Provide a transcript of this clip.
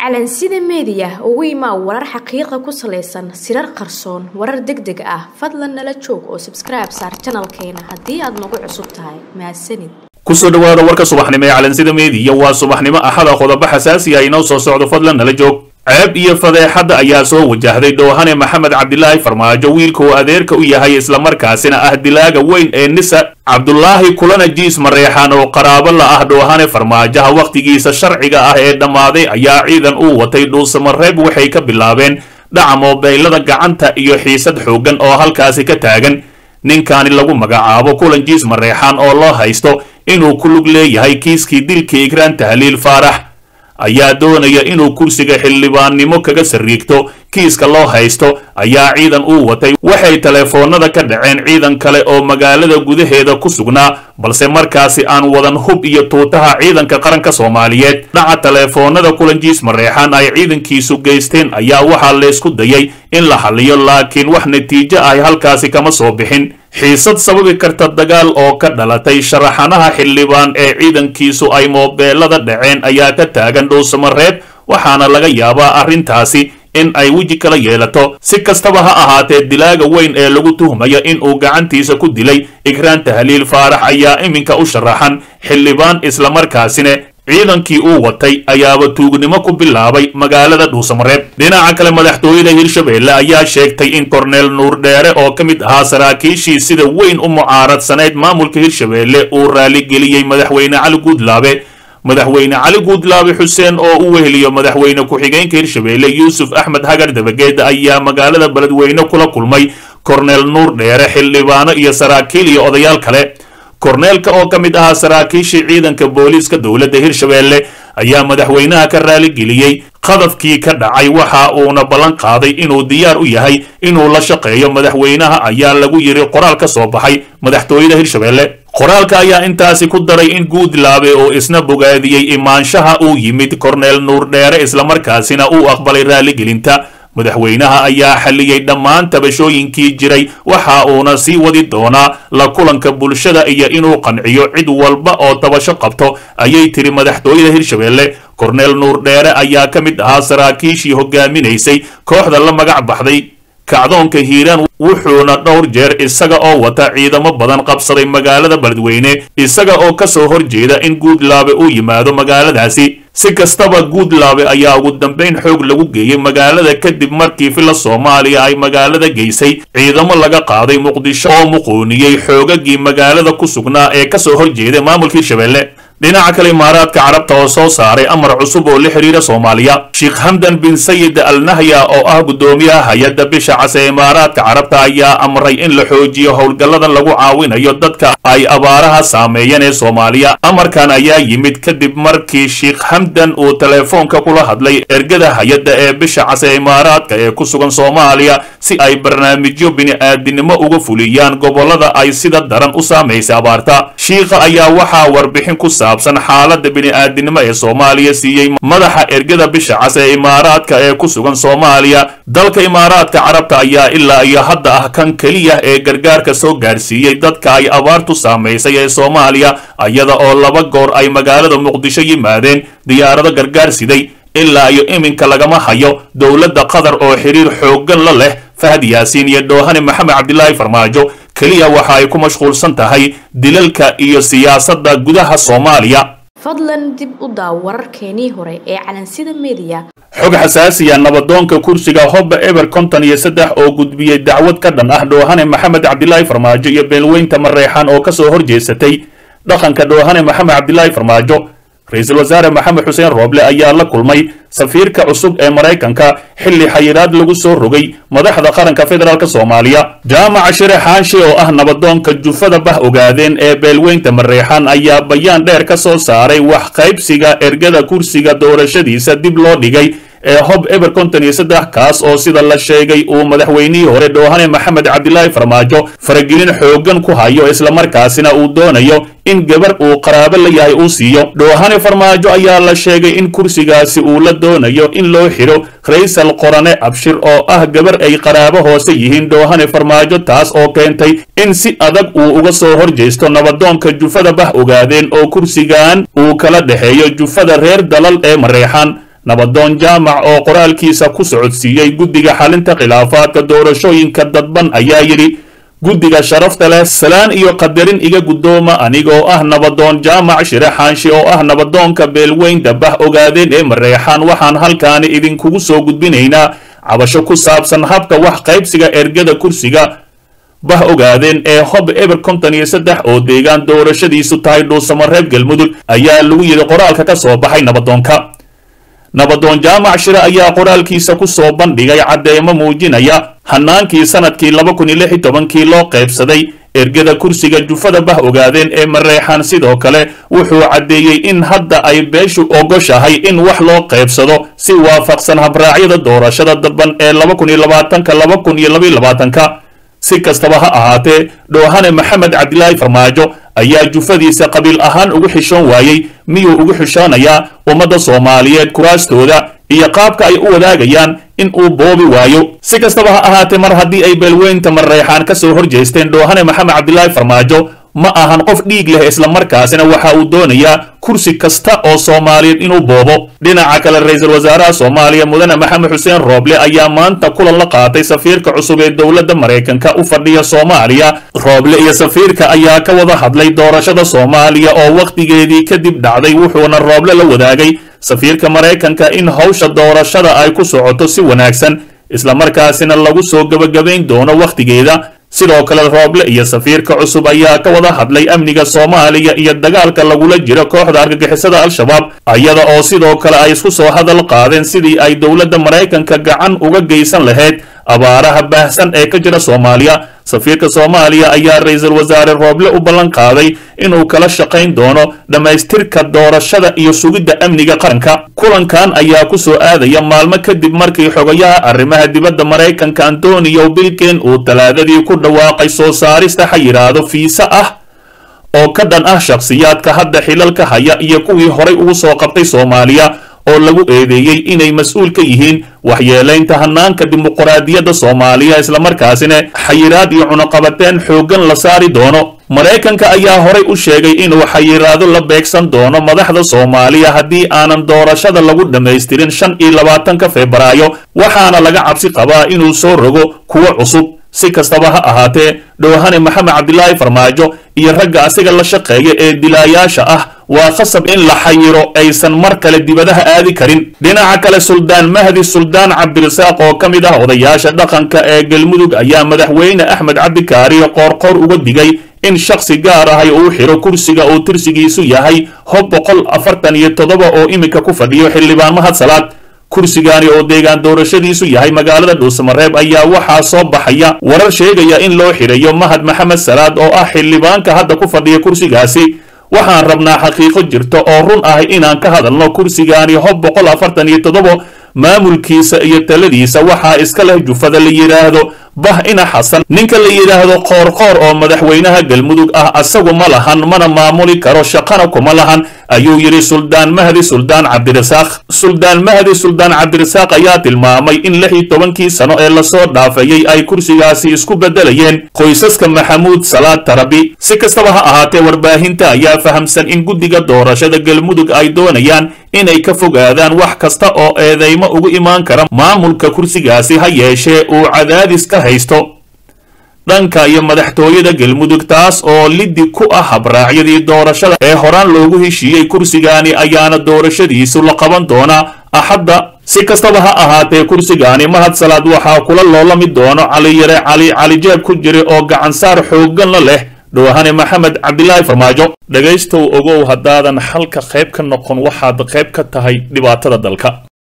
calansida media ugu imaa warar xaqiiqo ku saleysan sirar qarsoon warar degdeg ah fadlan nala joog oo subscribe saar channelkeena hadii aad nagu cusub tahay mahadsanid kusoo dhawaada warka subaxnimo ee calansida media waa subaxnimo axada qodobo xasaasi ah inoo soo socdo fadlan nala joog ceeb iyo fadeexada ayaa soo wajahday doohane maxamed cabdilaahi farmaajo wiilka uu adeerka u yahay isla markaasina ah dilaaga weyn ee nisa cabdullaahi kulana jiis mareexaan oo qaraabo la ah doohane farmaajaha waqtigiisa sharciga ah ee dhammaaday ayaa ciidan uu watay dhuusamareeb waxay ka bilaabeen dhaca moobeylada gacanta iyo xiisad xoogan oo halkaasi ka taagan ninkaani lagu magacaabo kulan jiis mareexaan oo loo haysto inuu ku lug leeyahay kiiskii dilkii ikraan tahliil faarax ayaa doonaya inuu kursiga xildhibaannimo kaga sariigto kiiska loo haysto ayaa ciidan uu watay waxay teleefoonada ka dhaceen ciidan kale oo magaalada gudaheeda ku sugnaa balse markaasi aan wadan hub iyo tuutaha ciidanka qaranka Soomaaliyeed dhaca teleefoonada kulan jiis mareexaan ay ciidankiisu geysteen ayaa waxaa la isku dayay in la xalliyo laakiin wax natiijo ah halkaasi kama soo bixin xiisad sababi karta dagaal oo ka dhalatay sharaxanaha xildhibaan ee ciidankiisu ay moobeelada dhaceen ayaa ka taagan dhuusamareeb waxaana laga yaabaa arrintaasi in ay weji kala yeelato si kastaba ha ahaatee dilaaga weyn ee lagu tuhmayo in uu gacantiisa ku dilay ikraan tahliil faarax ayaa iminka u sharaxan xildhibaan isla markaasina ciidankii uu watay ayaaba tuugnimo ku bilaabay magaalada dhuusamareeb dhinaca kale madaxtooyada hirshabeelle ayaa sheegtay in korneel nuur dheere oo ka mid ahaa saraakiishii sida weyn u mucaaradsaneyd maamulka hirshabeelle uu raaligeliyey madaxweyne cali guudlaabe xuseen oo u weheliyo madaxweyne ku-xigeenka hirshabeelle yuusuf axmed hagar dabageed ayaa magaalada beledweyne kula kulmay korneel nuur dheere xildhibaano iyo saraakiil iyo odayaal kale korneelka oo ka mid ahaa saraakiishii ciidanka booliiska dowladda hirshabeelle ayaa madaxweynaha ka raaligeliyey qadafkii ka dhacay waxa uuna ballan qaaday inuu diyaar u yahay inuu la shaqeeyo madaxweynaha ayaa lagu yiri qoraal ka soo baxay madaxtooyada hirshabeelle qoraalka ayaa intaasi ku daray in guudlaabe oo isna bogaadiyey imaanshaha uu yimid korneel nuur dheere isla markaasina uu aqbalay raaligelinta madaxweynaha ayaa xalliyey dhammaan tabashooyinkii jiray waxa uuna sii wadi doonaa la kulanka bulshada iyo inuu qanciyo cid walba oo tabasho qabto ayay tiri madaxtooyada hirshabeelle korneel nuur dheere ayaa ka mid ahaa saraakiishii hogaaminaysay kooxda la magac baxday kacdoonka hiiraan wuxuuna dhowr jeer isaga oo wata ciidamo badan qabsaday magaalada beledweyne isaga oo ka soo horjeeda in guudlaabe uu yimaado magaaladaasi si kastaba guudlaabe ayaa ugu dambeyn xoog lagu geeyey magaalada kadib markii fila Soomaaliya ay magaalada geysay ciidamo laga qaaday Muqdisho oo muqooniyay xoogagii magaalada ku sugnaa ee ka soo horjeeda maamulka Hirshabeelle dhinaca kale imaaraadka carabta oo soo saaray amar cusub oo la xiriira Soomaaliya Sheikh Hamdan bin Sayid Al Nahya oo ah gudoomiyaha hay'adda bisha cas ee imaaraadka carabta ayaa amray in la xoojiyo howlgallada lagu caawinayo dadka ay abaaraha saameeyeen ee Soomaaliya amarkan ayaa yimid kadib markii Sheikh Hamdan uu teleefoonka kula hadlay ergada hay'adda ee bisha cas ee imaaraadka ee ku sugan Soomaaliya si ay barnaamijyo bini'aadanimo uga fuliyaan gobolada ay sida daran u saameysay abaarta Sheikh ayaa waxa warbixin ku saabsan xaaladda bini'aadanimo ee Soomaaliya siiyay madaxa ergada bisha cas ee imaaraadka ee ku sugan Soomaaliya dalka imaaraadka carabta ayaa ilaa iyo hadda ah kan kaliya ee gargaarka soo gaarsiiyay dadka ay abaartu saameysay ee Soomaaliya ayada oo laba goor ay magaalada Muqdisho yimaadeen diyaarado gargaar siday ilaa iyo iminka lagama hayo dowladda Qatar oo xiriir xooggan la leh Fahad Yaasiin iyo doohane maxamed cabdilaahi farmaajo kaliya waxa ay ku mashquulsan tahay dilalka iyo siyaasadda gudaha Soomaaliya fadlan dib u daaw wararkeenii hore ee calansida media xog xasaasiya nabadoonka kursiga hobba eber konton iyo 3 oo gudbiyay dacwad ka dhan ah doohane maxamed cabdilaahi farmaajo iyo beelweynta mareexaan oo ka soo horjeesatay dhaqanka doohane maxamed cabdilaahi farmaajo ra'iisul wasaare maxamed xuseen rooble ayaa la kulmay safiirka cusub ee Mareykanka xilli xayiraad lagu soo rogay madaxda qaranka federaalka Soomaaliya jaamaca shire xaashi oo ah nabadoonka jufada bah ogaadeen ee beelweynta mareexaan ayaa bayaan dheer ka soo saaray wax qaybsiga ergada kursiga doorashadiisa dib loo dhigay ee hob eber konton iyo 3 kaas oo sida la sheegay uu madaxweynihii hore doohane maxamed cabdilaahi farmaajo faragelin xooggan ku hayo isla markaasina uu doonayo in gabar uu qaraabo la yahay uu siiyo doohane farmaajo ayaa la sheegay in kursigaasi uu la doonayo in loo xiro ra'iisul qorane abshir oo ah gabar ay qaraabo hoose yihiin doohane farmaajo taas oo keentay in si adag uu uga soo horjeesto nabadoonka jufada bah ogaadeen oo kursigan uu kala dhaxeeyo jufada reer dalal ee mareexaan nabadoon jaamac oo qoraalkiisa ku socodsiiyey guddiga xalinta khilaafaadka doorashooyinka dadban ayaa yidhi guddiga sharafta leh salaan iyo qadarin iga guddooma anigoo ah nabadoon jaamac shire xaanshi oo ah nabadoonka beelweyn dabah ogaadeen ee mareexaan waxaan halkaani idinkugu soo gudbinaynaa cabasho ku saabsan habka wax qaybsiga ergada kursiga bah ogaadeen ee hob eber 53 oo deegaan doorashadiisu tahay dhuusamareeb galmudug ayaa lagu yidhi qoraalka ka soo baxay nabadoon jaamac shire ayaa qoraalkiisa ku soo bandhigay caddeemo muujinaya hanaankii sanadkii 2016 loo qaybsaday ergada kursiga jufada bah ogaadeen ee mareexaan sidoo kale wuxuu caddeeyey in hadda ay beeshu ogoshahay in wax loo qaybsado si waafaqsan habraacyada doorashada dadban ee 2020-2022 si kastaba ha ahaatee dhoohane maxamed cabdilaahi farmaajo ayaa jufadiisa qabiil ahaan ugu xishoon waayey miyuu ugu xishoonayaa ummadda soomaaliyeed kuraastooda iyo qaabka ay u wadaagayaan in uu boobi waayo si kastaba ha ahaatee mar haddii ay beelweynta mareexaan ka soo horjeesteen dhoohane maxamed cabdilaahi farmaajo ma ahan qof dhiig leh islamarkaasina waxa uu doonayaa kursi kasta oo soomaaliyeed inuu boobo dhinaca kale ra-iisul wasaaraha soomaaliya mudane maxamed xuseen rooble ayaa maanta kulan la qaatay safiirka cusub ee dowladda maraykanka u fadhiya soomaaliya rooble iyo safiirka ayaa ka wada hadlay doorashada soomaaliya oo wakhtigeedii kadib dhacday wuxuuna rooble la wadaagay safiirka maraykanka in hawsha doorashada ay ku socoto si wanaagsan islamarkaasina lagu soo gebagabayn doono wakhtigeeda sidoo kale rooble iyo safiirka cusub ayaa ka wada hadlay amniga soomaaliya iyo dagaalka lagula jiro kooxda argagixisada al-shabaab iyada oo sidoo kale ay isku soo hadal qaadeen sidii ay dowladda maraykanka gacan uga geysan lahayd abaaraha baahsan ee ka jira soomaaliya safiirka soomaaliya ayaa ra-iisul wasaare rooble u ballan qaaday inuu kala shaqayn doono dhammaystirka doorashada iyo sugidda amniga qaranka kulankan ayaa ku soo aadaya maalmo kadib markii xogayaha arrimaha dibadda maraykanka antonio bilken uu talaadadii ku dhawaaqay soo saarista xayiraado fiisa ah oo ka dhan ah shakhsiyaadka hadda xilalka haya iyo kuwii horay ugu soo qabtay soomaaliya oo lagu eedeeyey inay mas-uul ka yihiin waxyeelaynta hanaanka dimuqraadiyadda soomaaliya islamarkaasina xayiraad iyo cunaqabateen xooggan la saari doono maraykanka ayaa horay u sheegay inuu xayiraado la beegsan doono madaxda soomaaliya haddii aanan doorashada lagu dhammaystirin 25 febraayo waxaana laga cabsi qabaa inuu soo rogo kuwo cusub si kastaba ha ahaatee dhoohane maxamed cabdilaahi farmaajo iyo ragga asiga la shaqeeya ee dilaayaasha ah waa khasab in la xayiro aysan mar kale dibadaha aadi karin dhinaca kale suldaan mahdi suldaan cabdirasaaq oo ka mid ah odayaasha dhaqanka ee galmudug ayaa madaxweyne axmed cabdikaariyo qoorqoor uga digay in shakhsi gaar ahay uu xiro kursiga uu tirsigiisu yahay hob 147 oo imika ku fadhiyo xildhibaan mahad salaad kursigaani oo deegaan doorashadiisu yahay magaalada dhuusamareeb ayaa waxaa soo baxaya warar sheegaya in loo xirayo mahad maxamed salaad oo ah xildhibaanka hadda ku fadhiya kursigaasi waxaan rabnaa xaqiiqo jirto oo run ah inaan ka hadalno kursigaani hob 147 maamulkiisa iyo taladiisa waxaa iska leh jufada la yiraahdo bah ina xasan ninka la yiraahdo qoorqoor oo madaxweynaha galmudug ah asagu ma lahan mana maamuli karo shaqana kuma lahan ayuu yiri suldaan mahdi suldaan cabdirasaaq ayaa tilmaamay in 16 sano ee la soo dhaafayay ay kursigaasi isku bedelayeen qoysaska maxamuud salaad tarabi si kastaba ha ahaatee warbaahinta ayaa fahamsan in guddiga doorashada galmudug ay doonayaan inay ka fogaadaan wax kasta oo eedeymo ugu imaan kara maamulka kursigaasi ha yeeshee uu cadaadis ka haysto dhanka iyo madaxtooyada galmudug taas oo liddi ku ah habraacyadii doorashada ee horaan loogu heshiiyey kursigaani ayaana doorashadiisu la qaban doonaa axadda si kastaba ha ahaatee kursigaani mahad salaad waxaa kula loolami doono caliyare cali jeeb ku jira oo gacansaar xooggan la leh dhoohane maxamed cabdilaahi farmaajo dhagaystow ogow haddaadan halka qayb ka noqon waxaad qayb ka tahay dhibaatada dalka